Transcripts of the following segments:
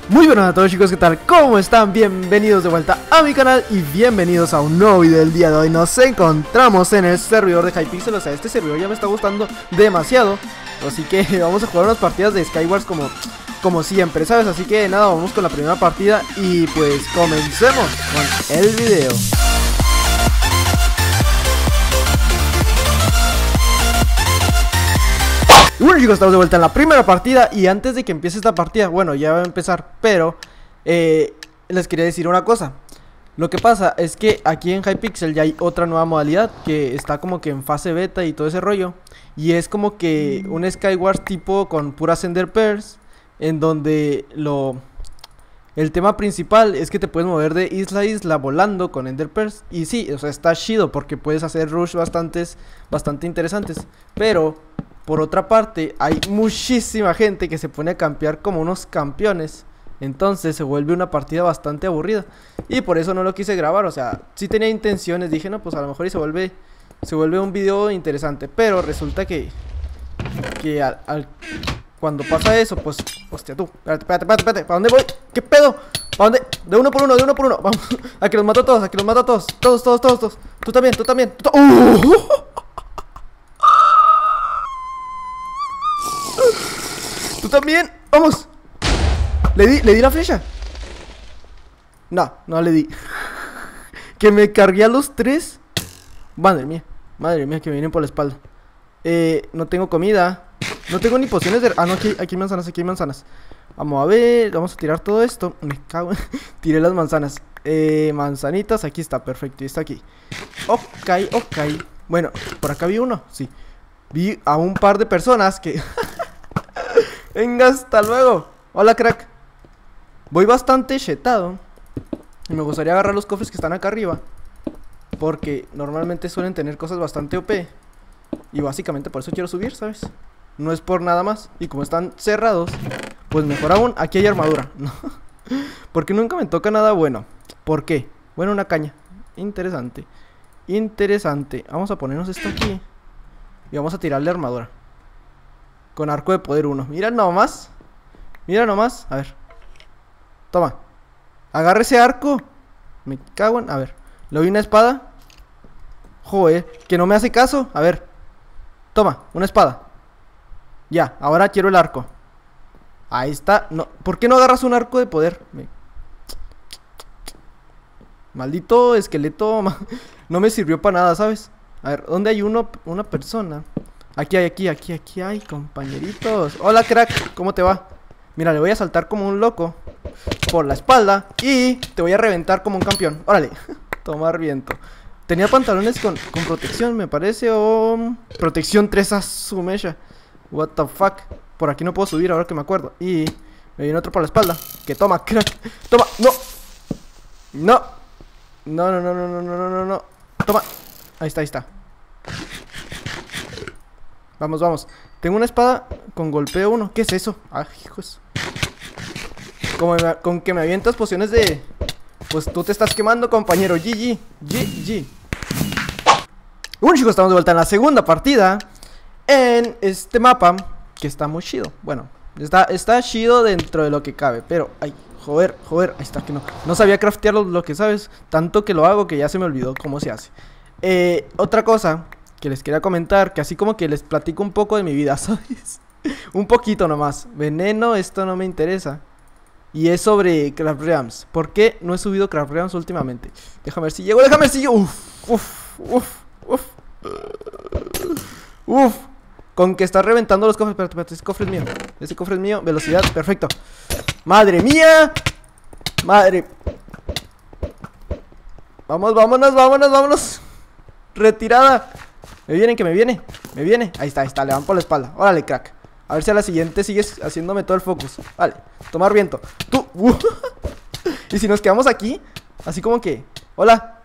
Muy buenas a todos, chicos, ¿qué tal? ¿Cómo están? Bienvenidos de vuelta a mi canal y bienvenidos a un nuevo video del día de hoy. Nos encontramos en el servidor de Hypixel, o sea, este servidor ya me está gustando demasiado. Así que vamos a jugar unas partidas de Skywars como siempre, ¿sabes? Así que nada, vamos con la primera partida y pues comencemos con el video. Y bueno, chicos, estamos de vuelta en la primera partida. Y antes de que empiece esta partida, bueno, ya va a empezar, pero les quería decir una cosa. Lo que pasa es que aquí en Hypixel ya hay otra nueva modalidad que está como que en fase beta y todo ese rollo. Y es como que un Skywars tipo con puras Ender Pearls, en donde el tema principal es que te puedes mover de isla a isla volando con Ender Pearls. Y sí, o sea, está chido porque puedes hacer rush bastante interesantes. Pero por otra parte, hay muchísima gente que se pone a campear como unos campeones. Entonces se vuelve una partida bastante aburrida. Y por eso no lo quise grabar. O sea, sí tenía intenciones. Dije, no, pues a lo mejor y se vuelve un video interesante. Pero resulta que cuando pasa eso, pues, hostia tú, espérate, ¿para dónde voy? ¿Qué pedo? ¿Para dónde? De uno por uno, vamos, aquí los mato a todos, todos. Tú también. Tú también, vamos. ¿Le di la flecha? No le di. Que me cargué a los tres. Madre mía, que me vienen por la espalda. No tengo comida. No tengo ni pociones de... Ah, no, aquí hay manzanas, Vamos a ver, vamos a tirar todo esto. Me cago en... Tiré las manzanas. Manzanitas, aquí está, perfecto, y está aquí. Ok. Bueno, por acá vi uno, sí. Vi a un par de personas que... Venga, hasta luego. Hola, crack. Voy bastante chetado y me gustaría agarrar los cofres que están acá arriba, porque normalmente suelen tener cosas bastante OP. Y básicamente por eso quiero subir, ¿sabes? No es por nada más. Y como están cerrados, pues mejor aún, aquí hay armadura. ¿No? Porque nunca me toca nada bueno. ¿Por qué? Bueno, una caña. Interesante. Vamos a ponernos esto aquí y vamos a tirarle armadura con arco de poder 1. Mira nomás. A ver. Toma. Agarra ese arco. Me cago en... A ver. Le doy una espada. Joder. Que no me hace caso. A ver. Toma. Una espada. Ya. Ahora quiero el arco. Ahí está. No. ¿Por qué no agarras un arco de poder? Maldito esqueleto. No me sirvió para nada, ¿sabes? A ver. ¿Dónde hay una persona? Aquí hay, compañeritos. Hola, crack, ¿cómo te va? Mira, le voy a saltar como un loco por la espalda y te voy a reventar como un campeón. Órale, tomar viento. Tenía pantalones con protección, me parece, o... Protección 3 a su mecha. What the fuck. Por aquí no puedo subir ahora que me acuerdo. Y me viene otro por la espalda. Que toma, crack. Toma, no. No. Toma. Ahí está. Vamos. Tengo una espada con golpeo 1. ¿Qué es eso? Ay, hijos. Con que me avientas pociones de... Pues tú te estás quemando, compañero. GG. Bueno, chicos, estamos de vuelta en la segunda partida en este mapa, que está muy chido. Bueno, está chido dentro de lo que cabe. Pero, ay, joder. Ahí está, que no sabía craftear lo que sabes. Tanto que lo hago que ya se me olvidó cómo se hace. Otra cosa que les quería comentar, que así como que les platico un poco de mi vida, ¿sabes? Un poquito nomás. Veneno, esto no me interesa. Y es sobre Craft Realms. ¿Por qué no he subido Craft Realms últimamente? Déjame ver si llego. Uf. Con que está reventando los cofres. Espérate, ese cofre es mío. Velocidad, perfecto. Madre mía. Vámonos. Retirada. Me viene. Ahí está, le van por la espalda. Órale, crack. A ver si a la siguiente sigues haciéndome todo el focus. Vale, tomar viento. Tú. Y si nos quedamos aquí, así como que... Hola.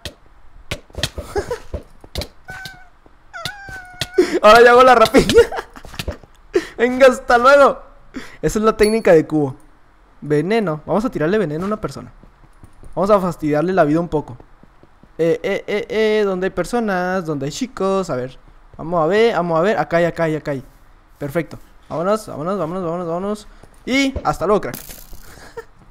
Ahora ya hago la rapiña. Venga, hasta luego. Esa es la técnica de cubo. Veneno. Vamos a tirarle veneno a una persona. Vamos a fastidiarle la vida un poco. Donde hay personas, donde hay chicos. A ver. Vamos a ver. Acá hay. Perfecto. Vámonos. Y hasta luego, crack.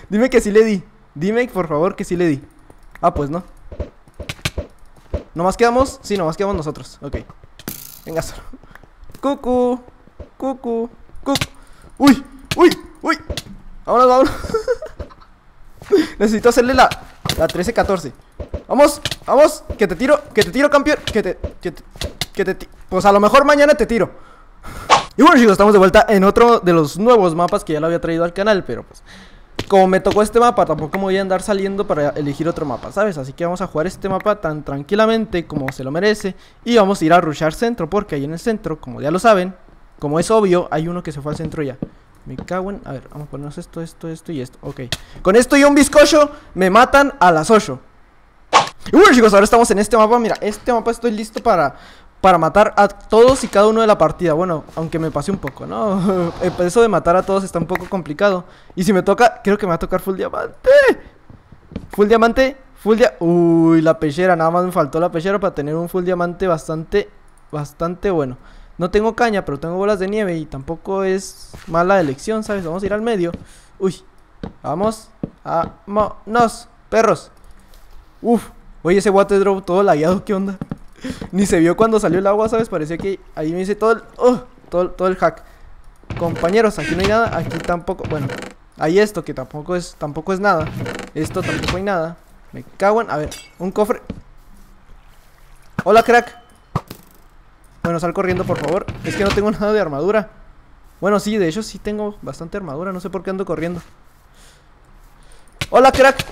Dime que sí le di. Dime, por favor, que sí le di. Ah, pues no. ¿Nomás quedamos? Sí, nomás quedamos nosotros. Ok. Venga, solo. Cucu. Cucu. Cucu. Uy, uy, uy. Vámonos, vámonos. Necesito hacerle la 13-14. Vamos, vamos. Que te tiro, campeón. Pues a lo mejor mañana te tiro. Y bueno, chicos, estamos de vuelta en otro de los nuevos mapas que ya lo había traído al canal, pero pues como me tocó este mapa, tampoco me voy a andar saliendo para elegir otro mapa, ¿sabes? Así que vamos a jugar este mapa tan tranquilamente como se lo merece. Y vamos a ir a rushar centro, porque ahí en el centro, como ya lo saben, como es obvio, hay uno que se fue al centro ya. Me cago en... A ver, vamos a ponernos esto y esto. Ok. Con esto y un bizcocho me matan a las 8. Y bueno, chicos, ahora estamos en este mapa. Mira, este mapa estoy listo para matar a todos y cada uno de la partida. Bueno, aunque me pase un poco, ¿no? Eso de matar a todos está un poco complicado. Y si me toca, creo que me va a tocar full diamante. Full diamante, Uy, la pechera, nada más me faltó la pechera para tener un full diamante bastante bueno. No tengo caña, pero tengo bolas de nieve y tampoco es mala elección, ¿sabes? Vamos a ir al medio. Uy, vamos, vámonos, perros. Uf, oye, ese water drop todo lagueado, ¿qué onda? Ni se vio cuando salió el agua, ¿sabes? Parecía que ahí me hice todo el hack. Compañeros, aquí no hay nada, aquí tampoco. Bueno, hay esto que tampoco es nada. Esto tampoco hay nada. Me cago en... A ver, un cofre. Hola, crack. Bueno, sal corriendo, por favor. Es que no tengo nada de armadura. Bueno, sí, de hecho sí tengo bastante armadura. No sé por qué ando corriendo. Hola, crack.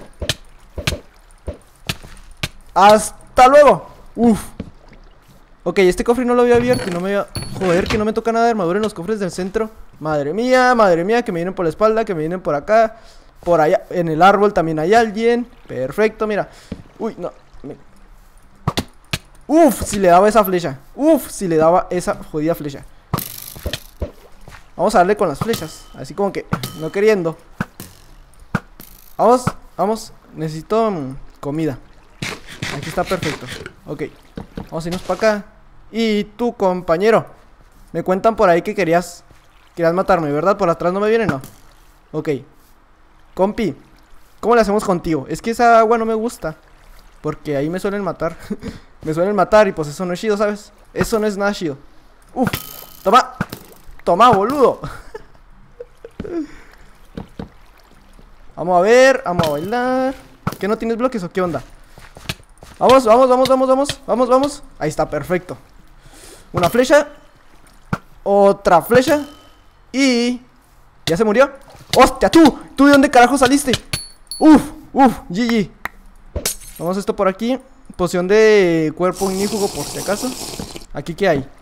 Hasta luego. Uf. Ok, este cofre no lo había abierto y no me había... Joder, que no me toca nada de armadura en los cofres del centro. Madre mía, que me vienen por la espalda, que me vienen por acá. Por allá, en el árbol también hay alguien. Perfecto, mira. Uy, no. Uf, si le daba esa flecha. Uf, si le daba esa jodida flecha. Vamos a darle con las flechas. Así como que, no queriendo. Vamos, vamos. Necesito comida. Aquí está perfecto. Ok, vamos a irnos para acá. Y tu compañero, me cuentan por ahí que querías matarme, ¿verdad? Por atrás no me viene, no. Ok, compi, ¿cómo le hacemos contigo? Es que esa agua no me gusta, porque ahí me suelen matar. Me suelen matar y pues eso no es chido, ¿sabes? Eso no es nada chido. Uf, toma. Toma, boludo. Vamos a ver, vamos a bailar. ¿Qué, no tienes bloques o qué onda? Vamos, vamos, vamos, vamos, vamos. Vamos, vamos. Ahí está, perfecto. Una flecha. Otra flecha. Y... ¿ya se murió? ¡Hostia, tú! ¿Tú de dónde carajo saliste? Uf, GG. Vamos esto por aquí. Poción de cuerpo ignífugo por si acaso. ¿Aquí qué hay?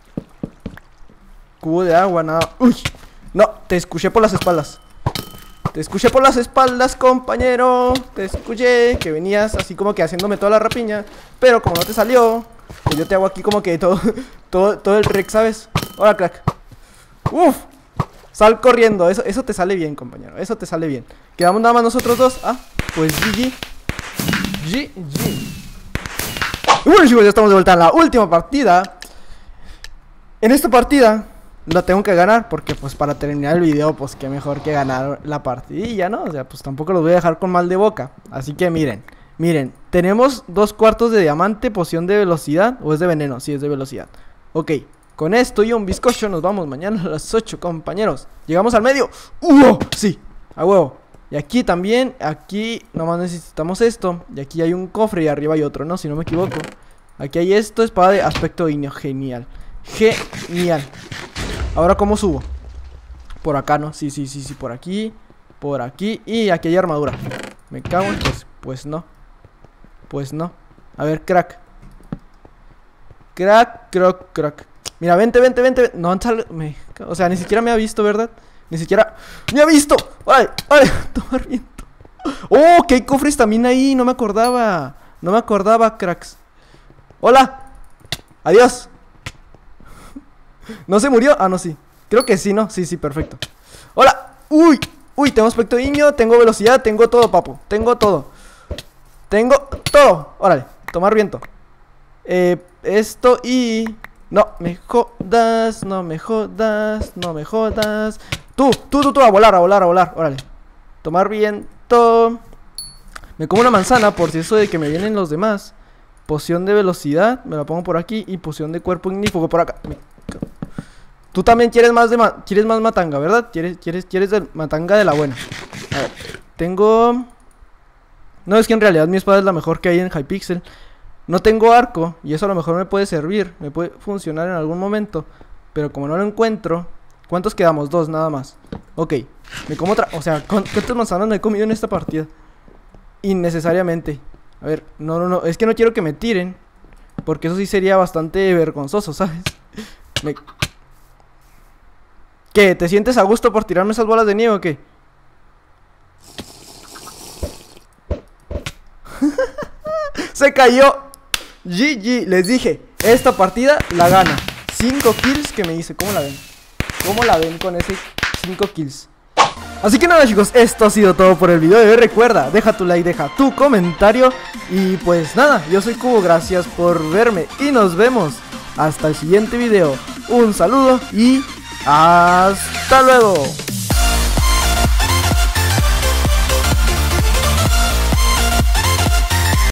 Cubo de agua, nada. ¡Uy! No, te escuché por las espaldas. Te escuché por las espaldas, compañero. Te escuché que venías así como que haciéndome toda la rapiña. Pero como no te salió, pues yo te hago aquí como que todo el rec, ¿sabes? Hola, crack. Uf. Sal corriendo, eso te sale bien, compañero. Eso te sale bien. Quedamos nada más nosotros dos. Ah, pues GG. GG. Y bueno, chicos, ya estamos de vuelta en la última partida. En esta partida la tengo que ganar, porque pues para terminar el video, pues qué mejor que ganar la partidilla, ¿no? O sea, pues tampoco los voy a dejar con mal de boca. Así que miren, tenemos 2 cuartos de diamante, poción de velocidad. ¿O es de veneno? Sí, es de velocidad. Ok, con esto y un bizcocho nos vamos mañana a las 8, compañeros. Llegamos al medio. Sí, a huevo. Y aquí también, aquí nomás necesitamos esto. Y aquí hay un cofre y arriba hay otro, ¿no? Si no me equivoco. Aquí hay esto, espada de aspecto igneo. Genial. Genial. Ahora, ¿cómo subo? Por acá, ¿no? Sí, por aquí. Por aquí. Y aquí hay armadura. Me cago en... Pues no. Pues no. A ver, crack. Crack. Mira, vente. No, o sea, ni siquiera me ha visto, ¿verdad? Ni siquiera me ha visto. ¡Ay! Tomar viento. ¡Oh! Que hay cofres también ahí. No me acordaba, cracks. ¡Hola! ¡Adiós! ¿No se murió? Ah, no, sí. Creo que sí, ¿no? Sí, perfecto. ¡Hola! ¡Uy! Tengo aspecto igneo, tengo velocidad, tengo todo, papu. Tengo todo. Órale, tomar viento. Esto y... No me jodas. Tú, a volar. Órale. Tomar viento. Me como una manzana por si eso de que me vienen los demás. Poción de velocidad, me la pongo por aquí. Y poción de cuerpo ignífugo por acá. Tú también quieres más quieres más matanga, ¿verdad? Quieres de matanga de la buena. A ver, tengo... No, es que en realidad mi espada es la mejor que hay en Hypixel. No tengo arco, y eso a lo mejor me puede servir. Me puede funcionar en algún momento. Pero como no lo encuentro... ¿Cuántos quedamos? 2 nada más. Ok, me como otra... O sea, ¿cuántas manzanas me he comido en esta partida? Innecesariamente. A ver, no, es que no quiero que me tiren. Porque eso sí sería bastante vergonzoso, ¿sabes? ¿Qué? ¿Te sientes a gusto por tirarme esas bolas de nieve o qué? ¡Se cayó! GG, les dije, esta partida la gana. 5 kills que me hice, ¿cómo la ven? ¿Cómo la ven con ese 5 kills? Así que nada, chicos, esto ha sido todo por el video de hoy. Recuerda, deja tu like, deja tu comentario. Y pues nada, yo soy Cubo, gracias por verme y nos vemos hasta el siguiente video. Un saludo y hasta luego.